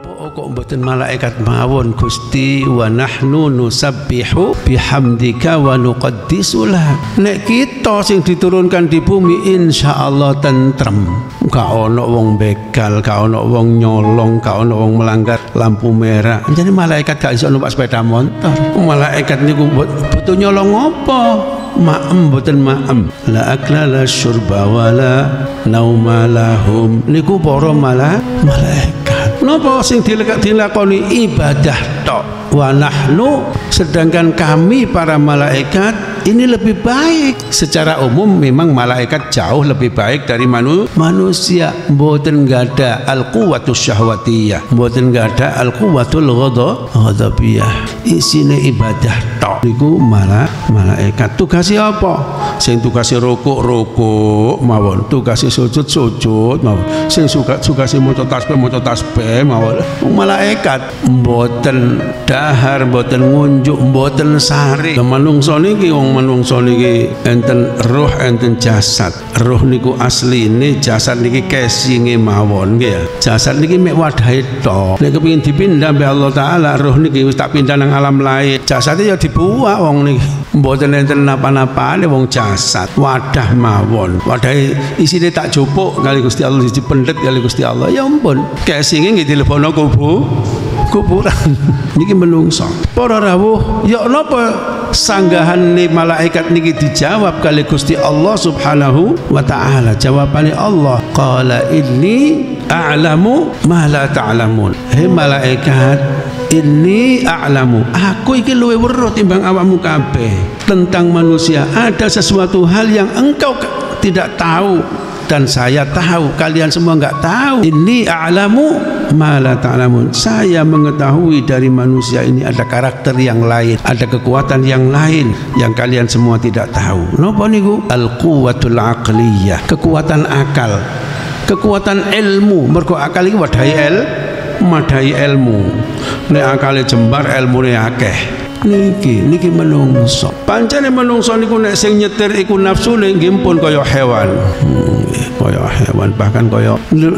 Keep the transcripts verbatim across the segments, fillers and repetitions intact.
Napa kok mboten malaikat mawon Gusti? Wa nahnu nusabbihu bihamdika wa nuqaddisulah. Nek kita sing diturunkan di bumi insyaallah tentrem. Gak ono wong begal, gak ono wong nyolong, gak ono wong melanggar lampu merah. Jadi malaikat gak iso numpak sepeda motor. Malaikat niku butuh nyolong apa? Ma'am boten ma'am. La akla la syurba wala nauma lahum. Niku para malah malaikat. Napa sing dilakoni ibadah tok. Wa nahnu, sedangkan kami para malaikat ini lebih baik. Secara umum memang malaikat jauh lebih baik dari manu, manusia. Mboten gada al-quwwatus syahwatiyah, mboten gada al-quwwatul ghadabiyah. Isine ibadah tok niku malah malaikat. Tugasnya apa? Sing tugasnya rukuk rukuk mawon, tugasnya sujud sujud mawon, sing suka tugasnya maca tasbih maca tasbih mawon. Malaikat mboten dahar, mboten ngunjuk, mboten sari. Manungsa niki wong manungsa niki enten roh enten jasad. Roh niku asline, jasad niki casinge mawon nggih ya. Jasad niki mek wadahe tok. Nek kepengin dipindah mbek Allah taala, roh niki wis tak pindah nang alam lain. Jasade ya dibuak wong niki. Mboten enten napa-napane wong jasad, wadah mawon. Wadahe isine tak jupuk kali Gusti Allah, dipendet kali Gusti Allah. Ya ampun, casinge nggih dilebono kubu kuburan. Niki menungso. Para rawuh, ya napa sanggahane malaikat niki dijawab kali Gusti Allah Subhanahu wa taala. Jawabane Allah, qala inni a'lamu ma la ta'lamun. Hei malaikat, inni a'lamu, aku iki luwih weruh timbang awakmu kabeh tentang manusia. Ada sesuatu hal yang engkau tidak tahu dan saya tahu, kalian semua enggak tahu. Inni a'lamu ma la ta'lamun. Saya mengetahui dari manusia ini ada karakter yang lain, ada kekuatan yang lain yang kalian semua tidak tahu. Napa niku? Al-quwwatul aqliyah, kekuatan akal, kekuatan ilmu. Mergo akal iki wadahi el madai ilmu. Nek akale jembar ilmune akeh. Niki niki menungso. Pancene menungso niku nek sing nyetir iku nafsune nggih pun kaya hewan. Hmm, kaya hewan, bahkan kaya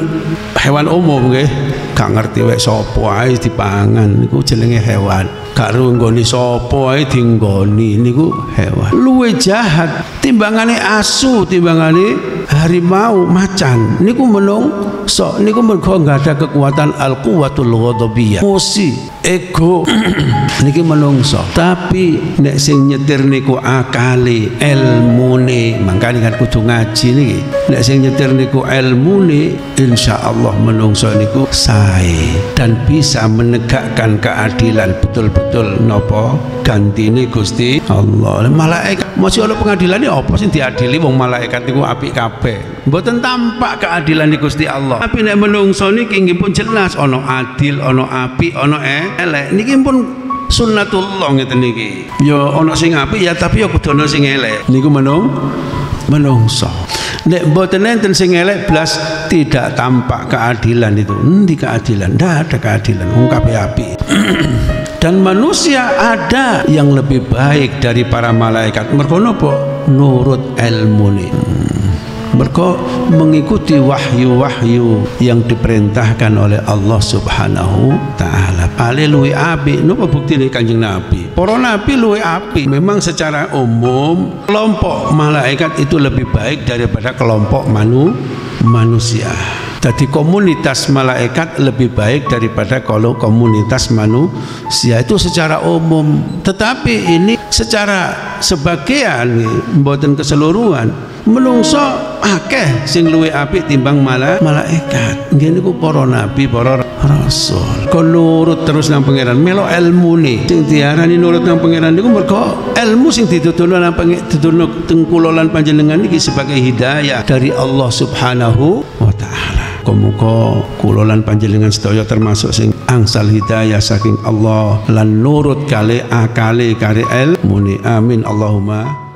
hewan umum nggih. Gak ngerti wek sapa ae dipangan niku jenenge hewan. Gak ro nggoni sapa ae dinggoni niku hewan. Luwe jahat timbangane asu, timbangane harimau, macan. Niku menungso niku mergo enggak ada kekuatan al-quwwatul ghadabiyah. Emosi, ego niki menungso. Tapi nek sing nyetir niku akale, ilmune, mangkane kan kudu ngaji niki. Nek sing nyetir niku ilmune, insyaallah menungso niku sae dan bisa menegakkan keadilan betul-betul napa gantine Gusti Allah. Malaikat masih ana pengadilane apa sing diadili wong malaikat niku apik kabeh. Mboten tampak keadilan di Gusti Allah. Tapi nek menungso niki nggih pun jelas ana adil, ana apik, ana elek. Niki pun sunnatullah ngeten niki. Ya ana sing apik ya tapi ya kudu ana sing elek. Niku menung menungso. Nek mboten enten sing elek blas tidak tampak keadilan itu. Endi keadilan? Ndak ada keadilan. Wong kabeh apik. Dan manusia ada yang lebih baik dari para malaikat. Mergo napa? Nurut ilmune. Mergo mengikuti wahyu-wahyu yang diperintahkan oleh Allah Subhanahu taala. Ale luwih apik. Napa buktine Kanjeng Nabi? Para nabi luwih apik. Memang secara umum kelompok malaikat itu lebih baik daripada kelompok manu manusia. Jadi komunitas malaikat lebih baik daripada kalau komunitas manusia itu secara umum. Tetapi ini secara sebagian, mboten keseluruhan. Menungso akeh sing luwih apik timbang malah malaikat. Nggih niku para nabi, para rasul. Kok nurut terus nang pangeran, melo ilmune. Sing diarani nurut nang pangeran niku mergo ilmu sing dituturno nang dituturno teng kula lan panjenengan iki sebagai hidayah dari Allah Subhanahu wa taala. Muga kula lan panjenengan sedaya termasuk sing angsal hidayah saking Allah lan nurut kali akale kari ilmune. Amin Allahumma